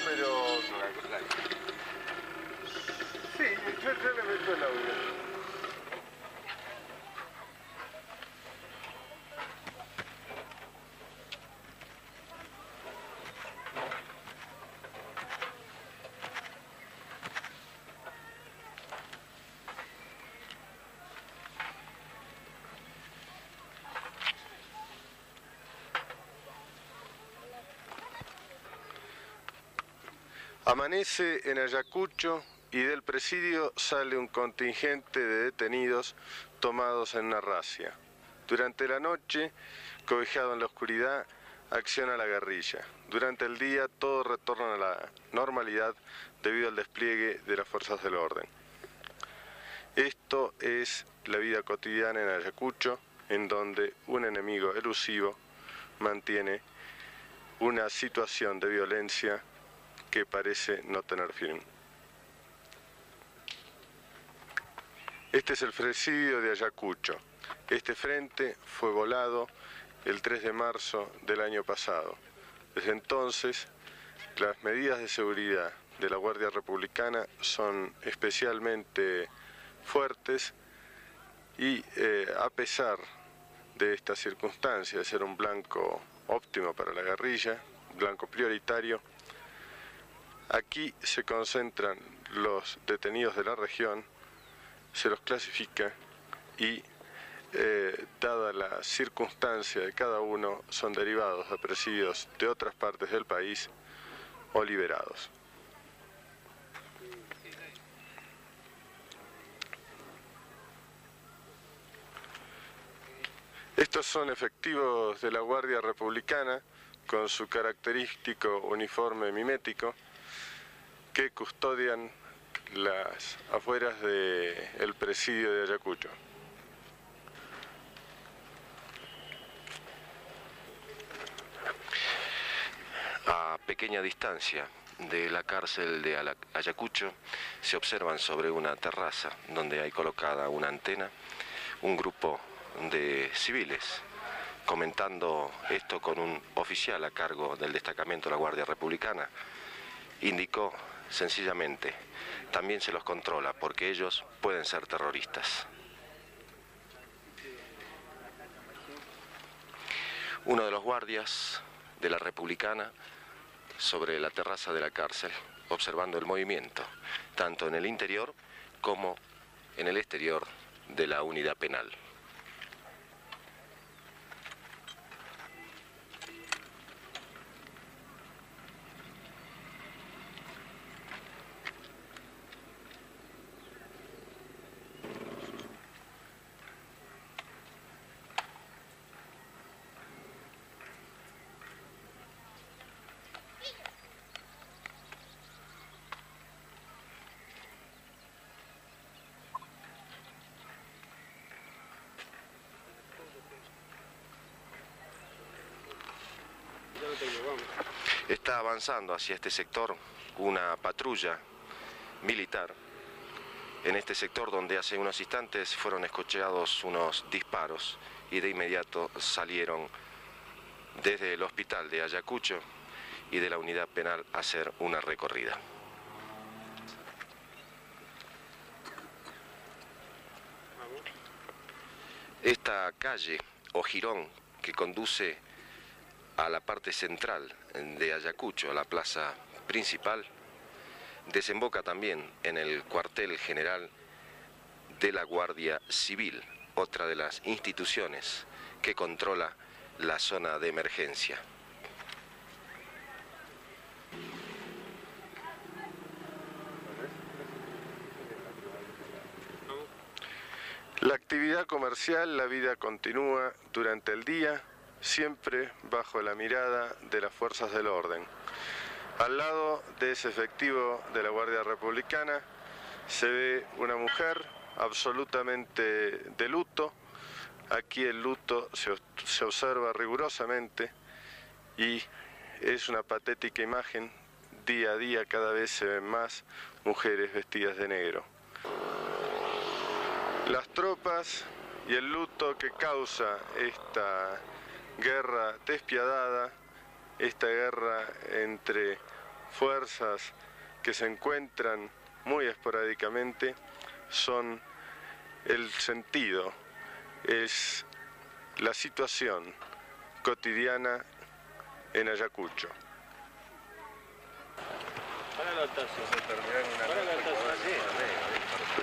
pero... Sí, yo le meto el audio. Amanece en Ayacucho y del presidio sale un contingente de detenidos tomados en una racia. Durante la noche, cobijado en la oscuridad, acciona la guerrilla. Durante el día todo retorna a la normalidad debido al despliegue de las fuerzas del orden. Esto es la vida cotidiana en Ayacucho, en donde un enemigo elusivo mantiene una situación de violencia que parece no tener fin. Este es el presidio de Ayacucho. Este frente fue volado el 3 de marzo del año pasado. Desde entonces, las medidas de seguridad de la Guardia Republicana son especialmente fuertes y a pesar de esta circunstancia de ser un blanco óptimo para la guerrilla, blanco prioritario, aquí se concentran los detenidos de la región, se los clasifica y, dada la circunstancia de cada uno, son derivados a presidios de otras partes del país o liberados. Estos son efectivos de la Guardia Republicana con su característico uniforme mimético que custodian las afueras del presidio de Ayacucho. A pequeña distancia de la cárcel de Ayacucho se observan sobre una terraza donde hay colocada una antena un grupo de civiles. Comentando esto con un oficial a cargo del destacamento de la Guardia Republicana, indicó sencillamente: también se los controla porque ellos pueden ser terroristas. Uno de los guardias de la Republicana sobre la terraza de la cárcel, observando el movimiento, tanto en el interior como en el exterior de la unidad penal. Está avanzando hacia este sector una patrulla militar, en este sector donde hace unos instantes fueron escuchados unos disparos y de inmediato salieron desde el hospital de Ayacucho y de la unidad penal a hacer una recorrida. Esta calle o jirón que conduce a la parte central de Ayacucho, a la plaza principal, desemboca también en el cuartel general de la Guardia Civil, otra de las instituciones que controla la zona de emergencia. La actividad comercial, la vida continúa durante el día, siempre bajo la mirada de las fuerzas del orden. Al lado de ese efectivo de la Guardia Republicana se ve una mujer absolutamente de luto. Aquí el luto se observa rigurosamente y es una patética imagen. Día a día cada vez se ven más mujeres vestidas de negro. Las tropas y el luto que causa esta guerra despiadada, esta guerra entre fuerzas que se encuentran muy esporádicamente son el sentido, es la situación cotidiana en Ayacucho. Para la taza. Para la taza.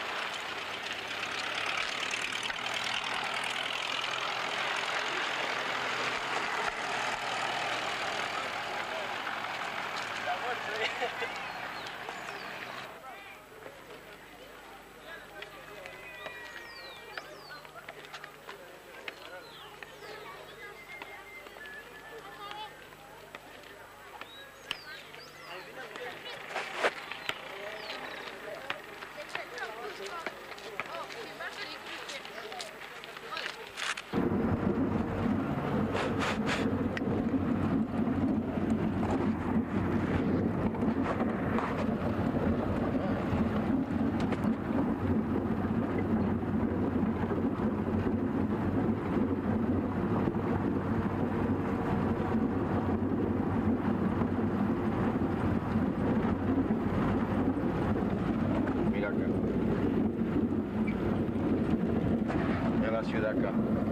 Ciudad acá.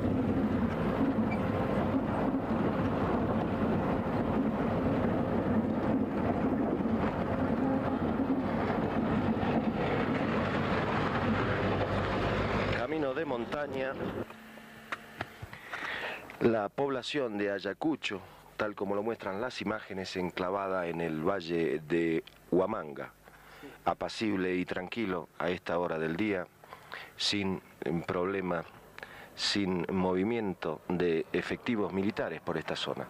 Camino de montaña. La población de Ayacucho, tal como lo muestran las imágenes, enclavada en el valle de Huamanga, apacible y tranquilo a esta hora del día, sin problema, sin movimiento de efectivos militares por esta zona.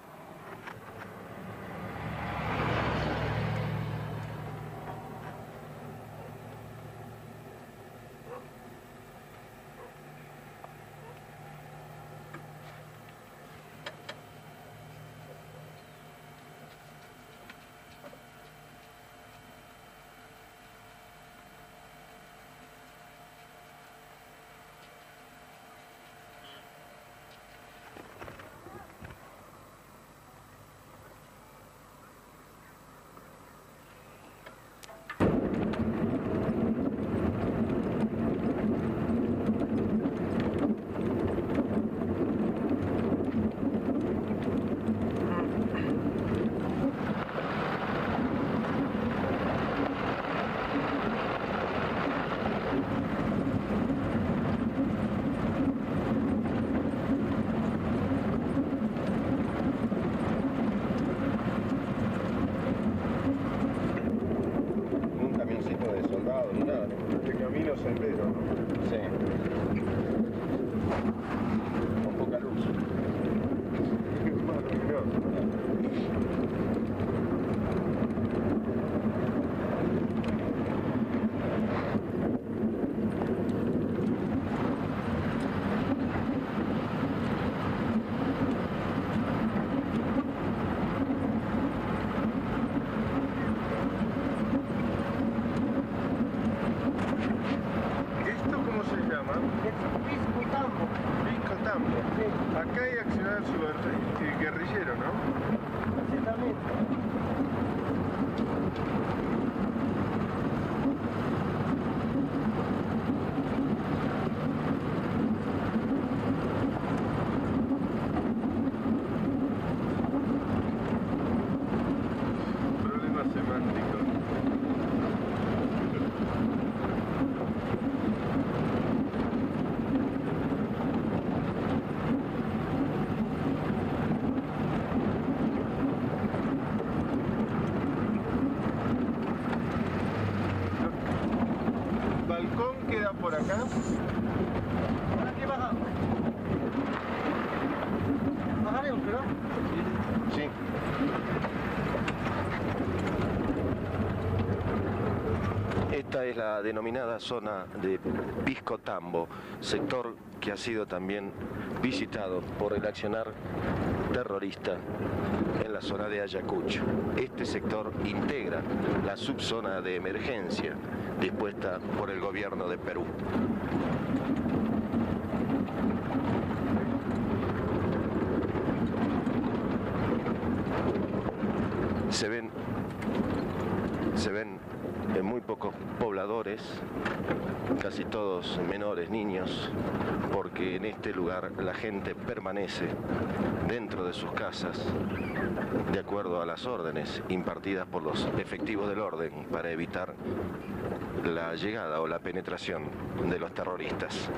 Sendero, ¿no? Sí. Con poca luz. Es maravilloso. Acá hay accionar su guerrillero, ¿no? Exactamente. Problemas semánticos. Queda por acá. Aquí bajamos. Bajaremos, ¿verdad? Sí. Esta es la denominada zona de Piscotambo, sector que ha sido también visitado por el accionar terrorista en la zona de Ayacucho. Este sector integra la subzona de emergencia dispuesta por el gobierno de Perú. Se ven pocos pobladores, casi todos menores, niños, porque en este lugar la gente permanece dentro de sus casas de acuerdo a las órdenes impartidas por los efectivos del orden para evitar la llegada o la penetración de los terroristas.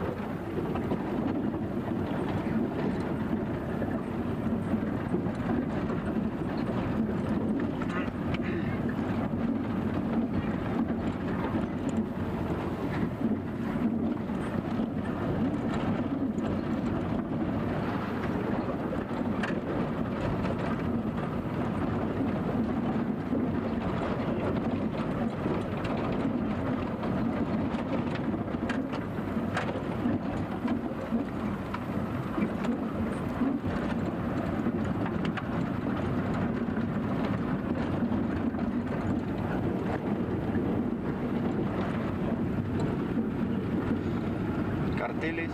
Carteles.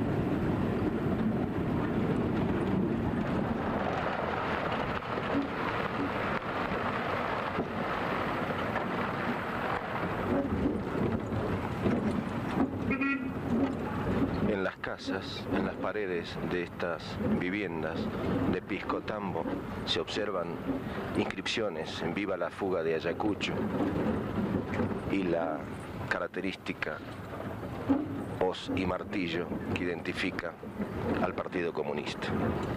En las casas, en las paredes de estas viviendas de Pisco Tambo se observan inscripciones en Viva la fuga de Ayacucho y la característica hoz y martillo que identifica al Partido Comunista.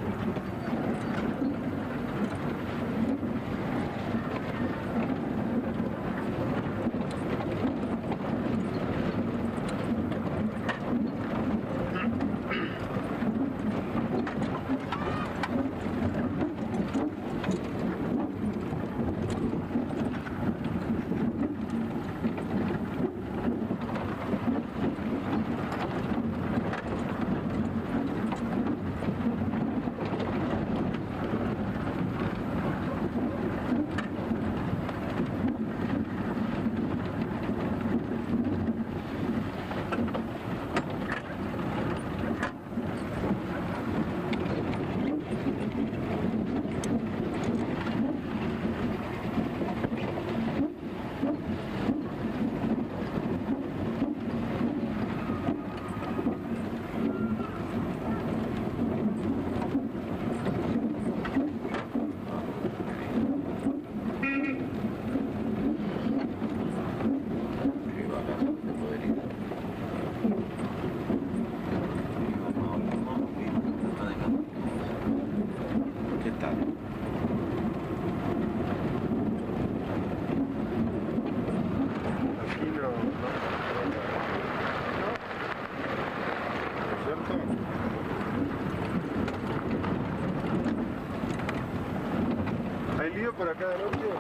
¿Hay lío por acá del otro?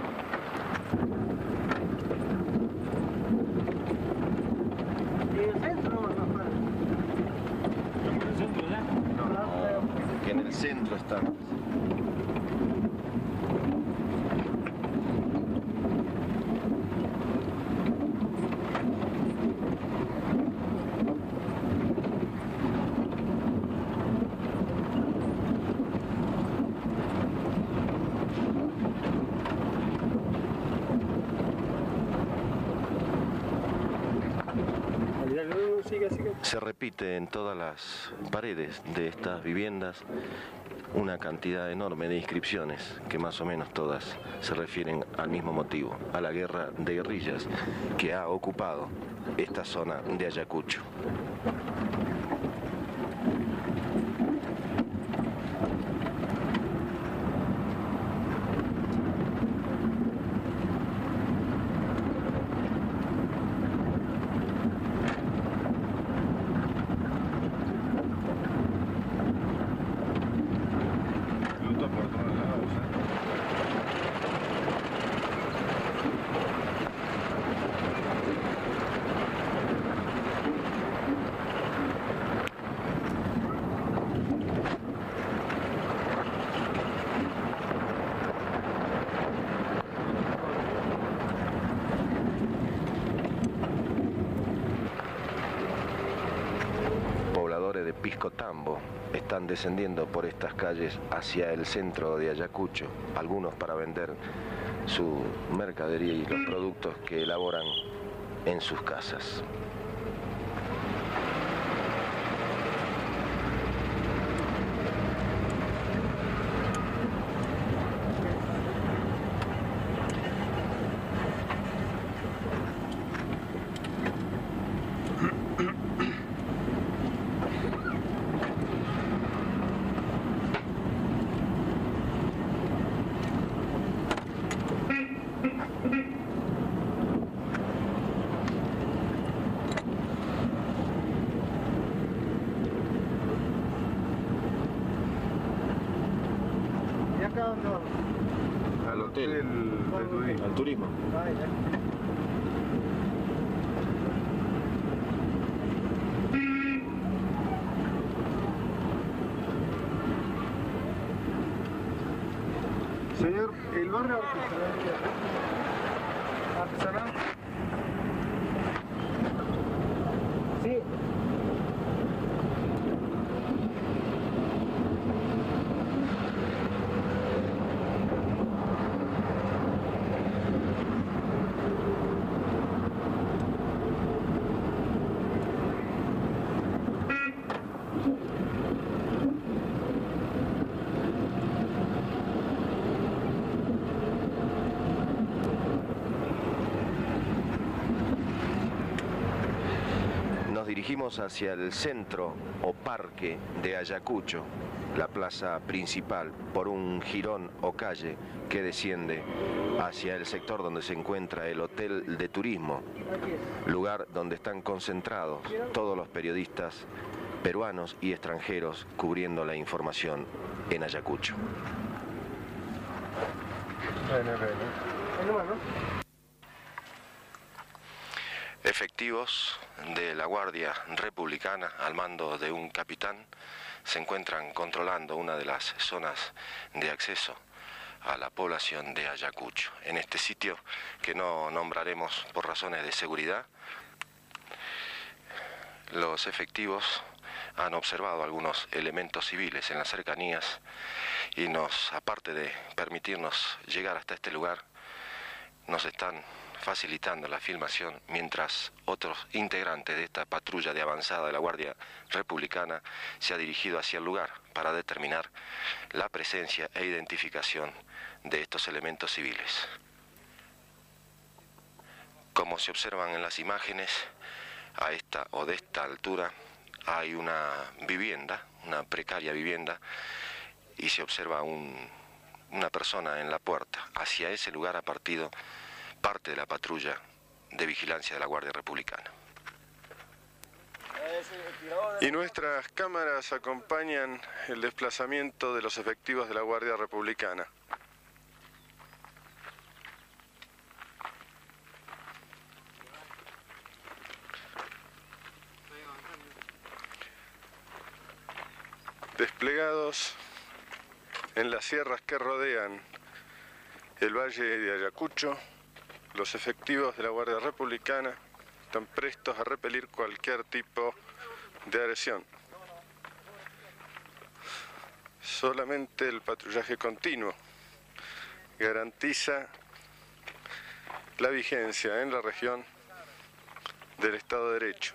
¿Y en el centro o no afuera? ¿Estamos en el centro ya? No, que en el centro están. Se repite en todas las paredes de estas viviendas una cantidad enorme de inscripciones que más o menos todas se refieren al mismo motivo, a la guerra de guerrillas que ha ocupado esta zona de Ayacucho. De Pisco Tambo están descendiendo por estas calles hacia el centro de Ayacucho, algunos para vender su mercadería y los productos que elaboran en sus casas. ¿Y acá dónde vamos? Al hotel de turismo. Al turismo. Ahí, Señor, el barrio artesanal. Sí. Nos dirigimos hacia el centro o parque de Ayacucho, la plaza principal, por un jirón o calle que desciende hacia el sector donde se encuentra el hotel de turismo, lugar donde están concentrados todos los periodistas peruanos y extranjeros cubriendo la información en Ayacucho. Efectivos de la Guardia Republicana al mando de un capitán se encuentran controlando una de las zonas de acceso a la población de Ayacucho. En este sitio, que no nombraremos por razones de seguridad, los efectivos han observado algunos elementos civiles en las cercanías y aparte de permitirnos llegar hasta este lugar, nos están facilitando la filmación mientras otros integrantes de esta patrulla de avanzada de la Guardia Republicana se ha dirigido hacia el lugar para determinar la presencia e identificación de estos elementos civiles. Como se observan en las imágenes, a esta o de esta altura hay una vivienda, una precaria vivienda, y se observa una persona en la puerta. Hacia ese lugar ha partido parte de la patrulla de vigilancia de la Guardia Republicana. Y nuestras cámaras acompañan el desplazamiento de los efectivos de la Guardia Republicana. Desplegados en las sierras que rodean el valle de Ayacucho, los efectivos de la Guardia Republicana están prestos a repelir cualquier tipo de agresión. Solamente el patrullaje continuo garantiza la vigencia en la región del Estado de Derecho.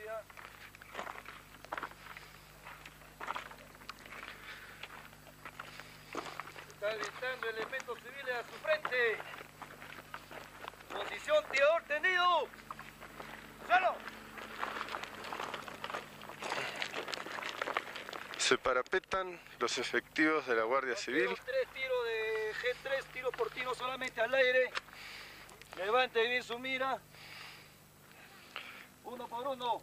Está avistando elementos civiles a su frente. Posición tirador tendido. ¡Suelo! Se parapetan los efectivos de la Guardia Civil. 3 tiros de G3, tiro por tiro solamente al aire. Levante bien su mira. Uno por uno.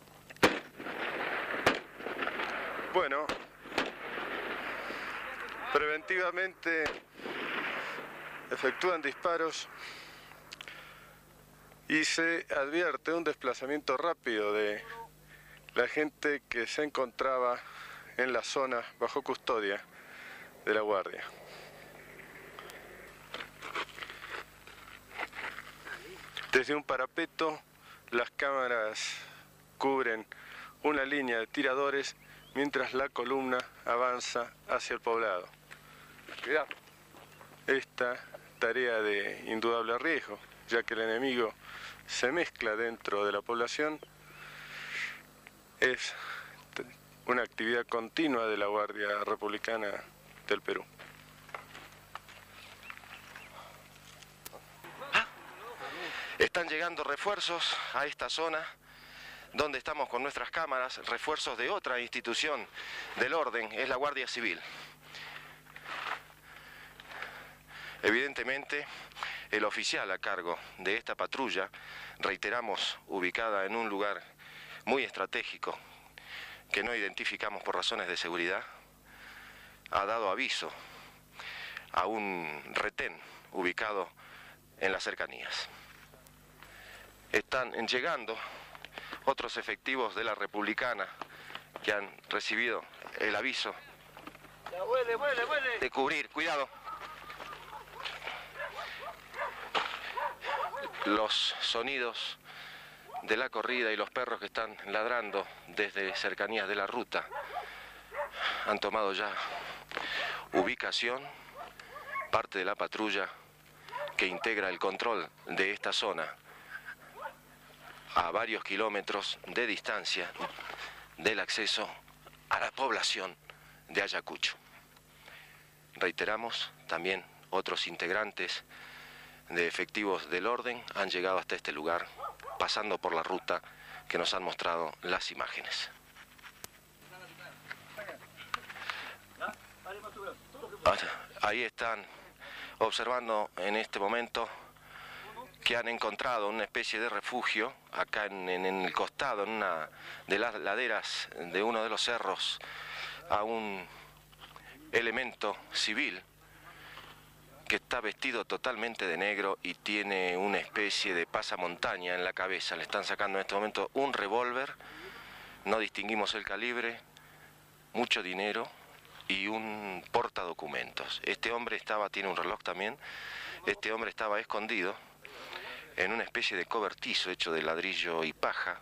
Bueno, preventivamente efectúan disparos y se advierte un desplazamiento rápido de la gente que se encontraba en la zona bajo custodia de la Guardia. Desde un parapeto, las cámaras cubren una línea de tiradores mientras la columna avanza hacia el poblado. Esta tarea de indudable riesgo, ya que el enemigo se mezcla dentro de la población. Es una actividad continua de la Guardia Republicana del Perú. Están llegando refuerzos a esta zona donde estamos con nuestras cámaras, refuerzos de otra institución del orden, es la Guardia Civil. Evidentemente, el oficial a cargo de esta patrulla, reiteramos, ubicada en un lugar muy estratégico, que no identificamos por razones de seguridad, ha dado aviso a un retén ubicado en las cercanías. Están llegando otros efectivos de la Republicana que han recibido el aviso de cubrir. Cuidado. Los sonidos de la corrida y los perros que están ladrando desde cercanías de la ruta han tomado ya ubicación. Parte de la patrulla que integra el control de esta zona a varios kilómetros de distancia del acceso a la población de Ayacucho. Reiteramos, también otros integrantes de efectivos del orden han llegado hasta este lugar, pasando por la ruta que nos han mostrado las imágenes. Ahí están observando en este momento que han encontrado una especie de refugio acá en el costado, en una de las laderas de uno de los cerros, a un elemento civil que está vestido totalmente de negro y tiene una especie de pasamontaña en la cabeza. Le están sacando en este momento un revólver, no distinguimos el calibre, mucho dinero y un portadocumentos. Este hombre tiene un reloj también, este hombre estaba escondido en una especie de cobertizo hecho de ladrillo y paja.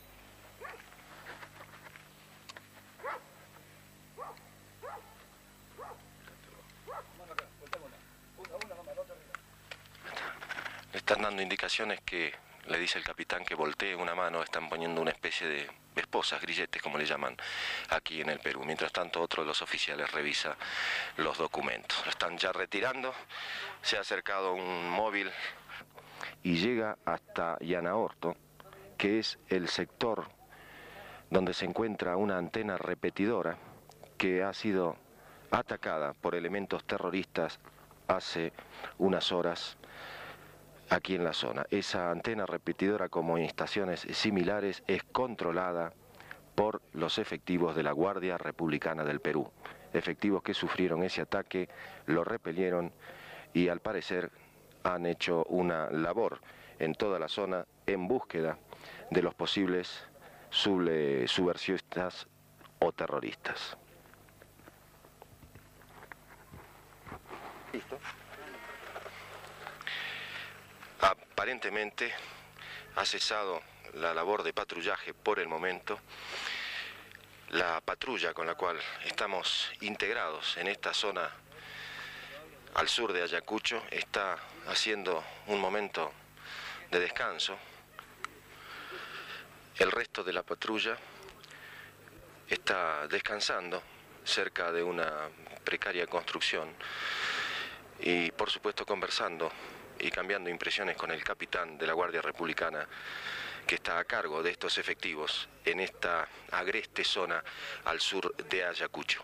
Le están dando indicaciones que, le dice el capitán, que voltee una mano. Están poniendo una especie de esposas, grilletes como le llaman aquí en el Perú. Mientras tanto, otro de los oficiales revisa los documentos. Lo están ya retirando. Se ha acercado un móvil y llega hasta Llanaorto, que es el sector donde se encuentra una antena repetidora que ha sido atacada por elementos terroristas hace unas horas aquí en la zona. Esa antena repetidora, como en estaciones similares, es controlada por los efectivos de la Guardia Republicana del Perú. Efectivos que sufrieron ese ataque, lo repelieron y al parecer han hecho una labor en toda la zona en búsqueda de los posibles subversivistas o terroristas. ¿Listo? Aparentemente ha cesado la labor de patrullaje por el momento. La patrulla con la cual estamos integrados en esta zona al sur de Ayacucho está haciendo un momento de descanso. El resto de la patrulla está descansando cerca de una precaria construcción y por supuesto conversando y cambiando impresiones con el capitán de la Guardia Republicana que está a cargo de estos efectivos en esta agreste zona al sur de Ayacucho.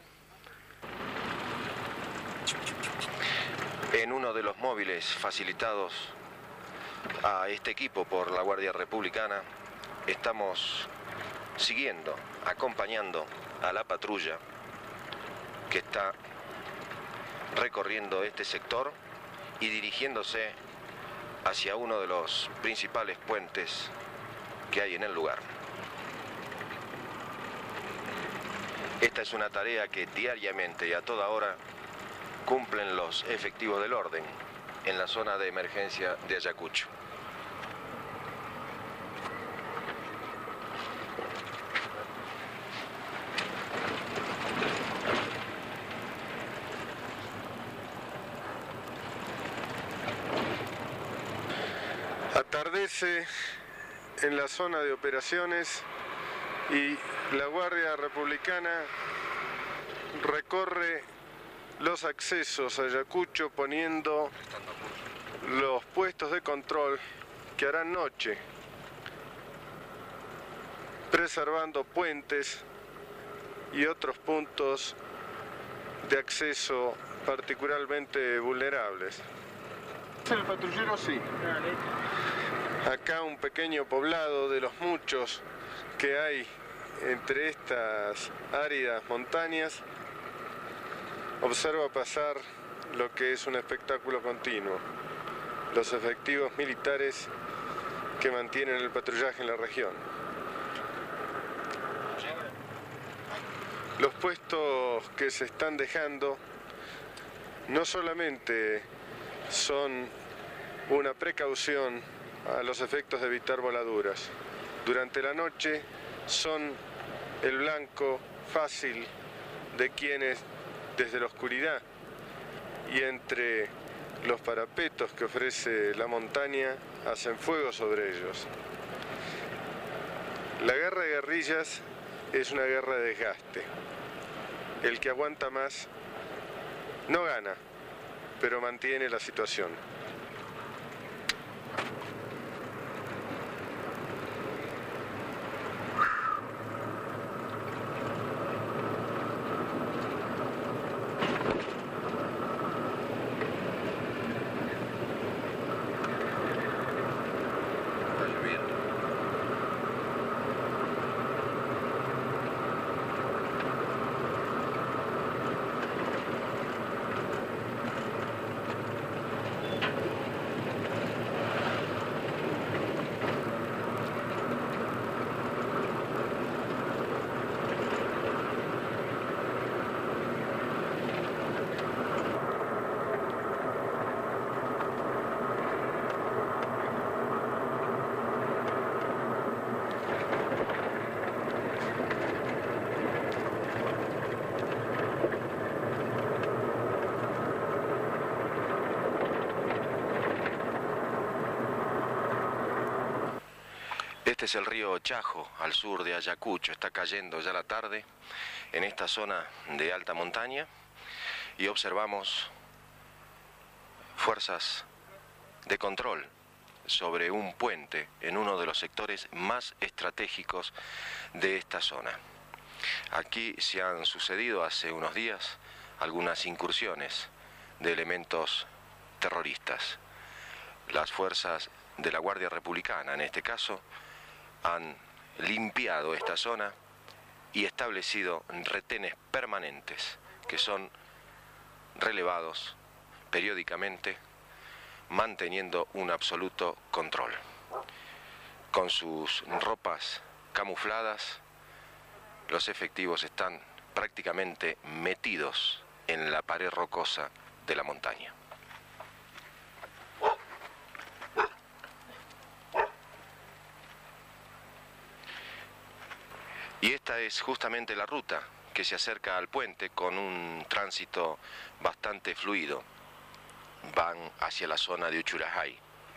En uno de los móviles facilitados a este equipo por la Guardia Republicana estamos siguiendo, acompañando a la patrulla que está recorriendo este sector y dirigiéndose hacia uno de los principales puentes que hay en el lugar. Esta es una tarea que diariamente y a toda hora cumplen los efectivos del orden en la zona de emergencia de Ayacucho. Atardece en la zona de operaciones y la Guardia Republicana recorre los accesos a Ayacucho poniendo los puestos de control que harán noche, preservando puentes y otros puntos de acceso particularmente vulnerables. El patrullero sí. Acá un pequeño poblado de los muchos que hay entre estas áridas montañas observa pasar lo que es un espectáculo continuo. Los efectivos militares que mantienen el patrullaje en la región. Los puestos que se están dejando no solamente son una precaución a los efectos de evitar voladuras. Durante la noche son el blanco fácil de quienes desde la oscuridad y entre los parapetos que ofrece la montaña hacen fuego sobre ellos. La guerra de guerrillas es una guerra de desgaste. El que aguanta más no gana, pero mantiene la situación. Este es el río Chajo, al sur de Ayacucho. Está cayendo ya la tarde en esta zona de alta montaña y observamos fuerzas de control sobre un puente en uno de los sectores más estratégicos de esta zona. Aquí se han sucedido hace unos días algunas incursiones de elementos terroristas. Las fuerzas de la Guardia Republicana, en este caso, han limpiado esta zona y establecido retenes permanentes que son relevados periódicamente, manteniendo un absoluto control. Con sus ropas camufladas, los efectivos están prácticamente metidos en la pared rocosa de la montaña. Y esta es justamente la ruta que se acerca al puente con un tránsito bastante fluido. Van hacia la zona de Uchurajay.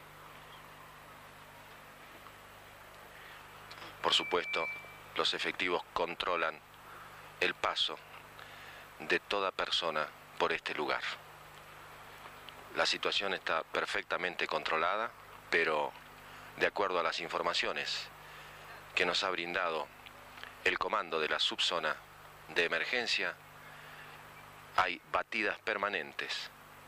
Por supuesto, los efectivos controlan el paso de toda persona por este lugar. La situación está perfectamente controlada, pero de acuerdo a las informaciones que nos ha brindado el comando de la subzona de emergencia, hay batidas permanentes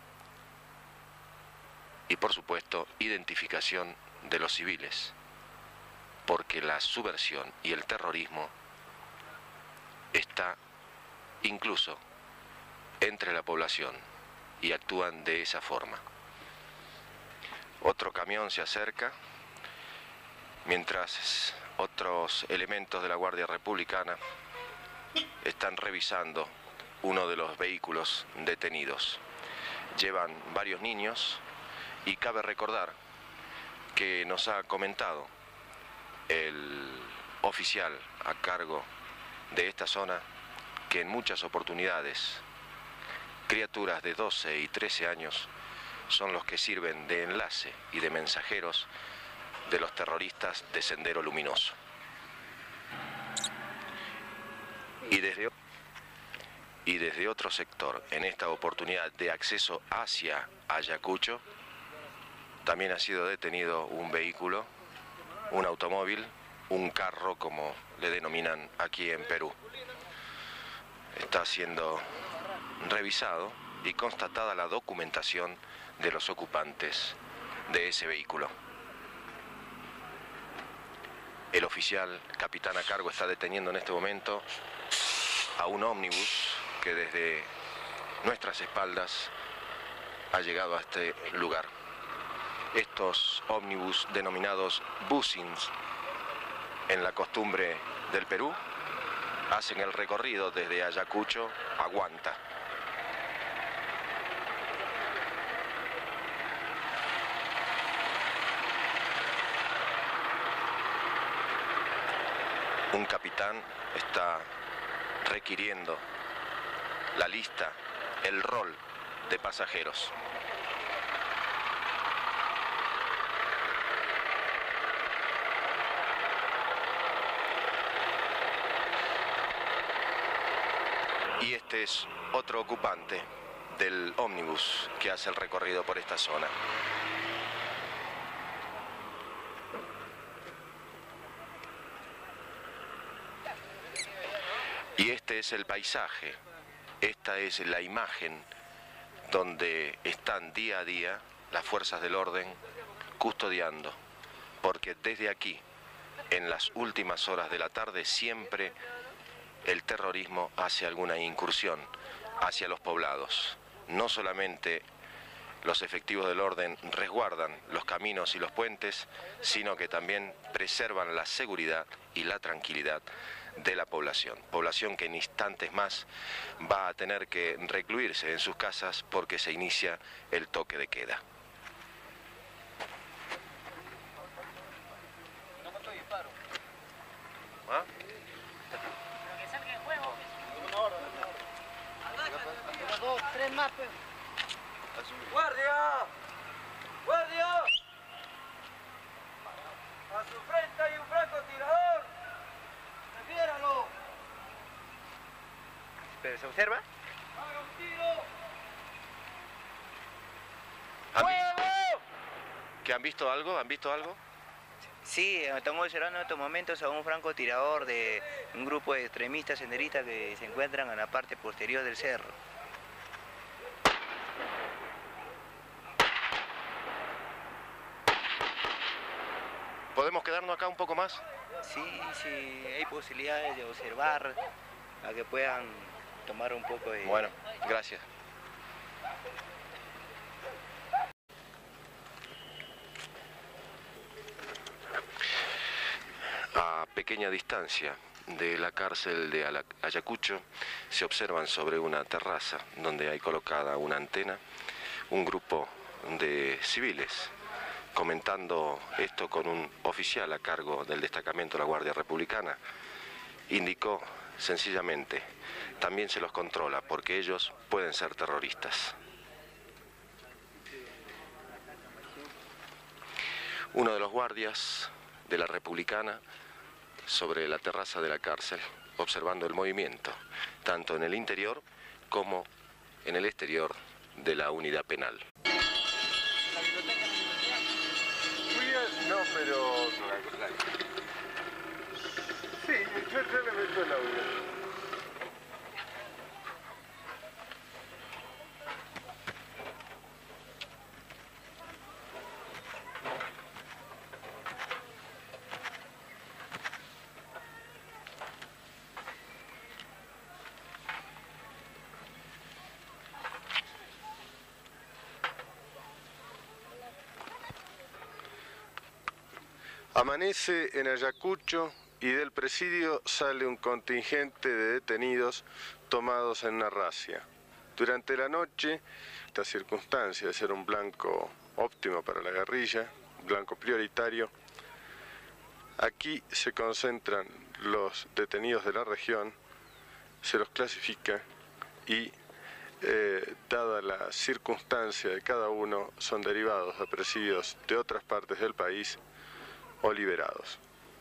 y, por supuesto, identificación de los civiles, porque la subversión y el terrorismo está incluso entre la población y actúan de esa forma. Otro camión se acerca, mientras otros elementos de la Guardia Republicana están revisando uno de los vehículos detenidos. Llevan varios niños y cabe recordar que nos ha comentado el oficial a cargo de esta zona que en muchas oportunidades criaturas de 12 y 13 años son los que sirven de enlace y de mensajeros de los terroristas de Sendero Luminoso. Y desde otro sector, en esta oportunidad de acceso hacia Ayacucho, también ha sido detenido un vehículo, un automóvil, un carro, como le denominan aquí en Perú. Está siendo revisado y constatada la documentación de los ocupantes de ese vehículo. El oficial capitán a cargo está deteniendo en este momento a un ómnibus que desde nuestras espaldas ha llegado a este lugar. Estos ómnibus denominados busings en la costumbre del Perú hacen el recorrido desde Ayacucho a Huanta. Un capitán está requiriendo la lista, el rol de pasajeros. Y este es otro ocupante del ómnibus que hace el recorrido por esta zona. Y este es el paisaje, esta es la imagen donde están día a día las fuerzas del orden custodiando, porque desde aquí, en las últimas horas de la tarde, siempre el terrorismo hace alguna incursión hacia los poblados. No solamente los efectivos del orden resguardan los caminos y los puentes, sino que también preservan la seguridad y la tranquilidad de la población. Población que en instantes más va a tener que recluirse en sus casas porque se inicia el toque de queda. ¿Ah? ¡Guardia! ¡Guardia! A su frente hay un francotirador. ¡Refiéralo! ¿Pero se observa? ¡Haga un tiro! ¿Que han visto algo? ¿Han visto algo? Sí, estamos observando en estos momentos a un francotirador de un grupo de extremistas senderistas que se encuentran en la parte posterior del cerro. ¿Podemos quedarnos acá un poco más? Sí, sí, hay posibilidades de observar, a que puedan tomar un poco de... Bueno, gracias. A pequeña distancia de la cárcel de Ayacucho se observan sobre una terraza donde hay colocada una antena un grupo de civiles. Comentando esto con un oficial a cargo del destacamento de la Guardia Republicana, indicó sencillamente, también se los controla porque ellos pueden ser terroristas. Uno de los guardias de la Republicana sobre la terraza de la cárcel, observando el movimiento, tanto en el interior como en el exterior de la unidad penal. No, pero... Sí, yo le meto el audio. Amanece en Ayacucho y del presidio sale un contingente de detenidos tomados en una razzia. Durante la noche, esta circunstancia de ser un blanco óptimo para la guerrilla, un blanco prioritario, aquí se concentran los detenidos de la región, se los clasifica y, dada la circunstancia de cada uno, son derivados a presidios de otras partes del país, o liberados.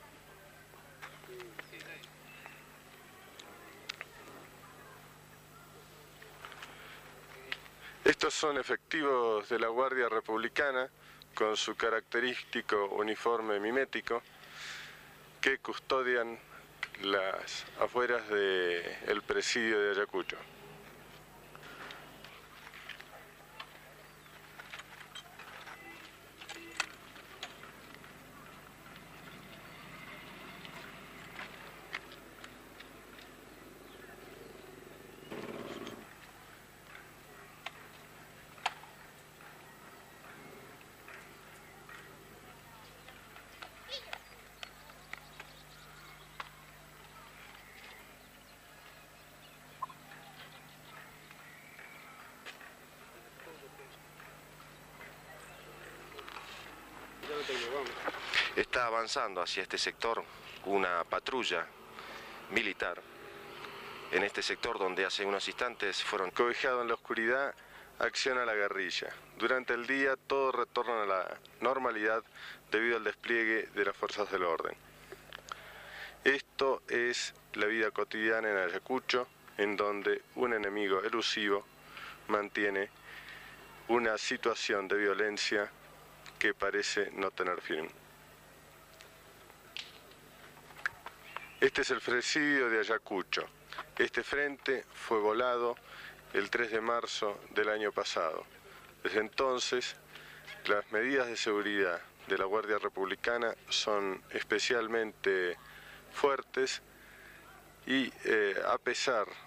Estos son efectivos de la Guardia Republicana con su característico uniforme mimético que custodian las afueras del presidio de Ayacucho. Está avanzando hacia este sector una patrulla militar. En este sector donde hace unos instantes fueron... Cobijado en la oscuridad, acciona la guerrilla. Durante el día todo retorna a la normalidad debido al despliegue de las fuerzas del orden. Esto es la vida cotidiana en Ayacucho, en donde un enemigo elusivo mantiene una situación de violencia que parece no tener fin. Este es el presidio de Ayacucho. Este frente fue volado el 3 de marzo del año pasado. Desde entonces, las medidas de seguridad de la Guardia Republicana son especialmente fuertes y a pesar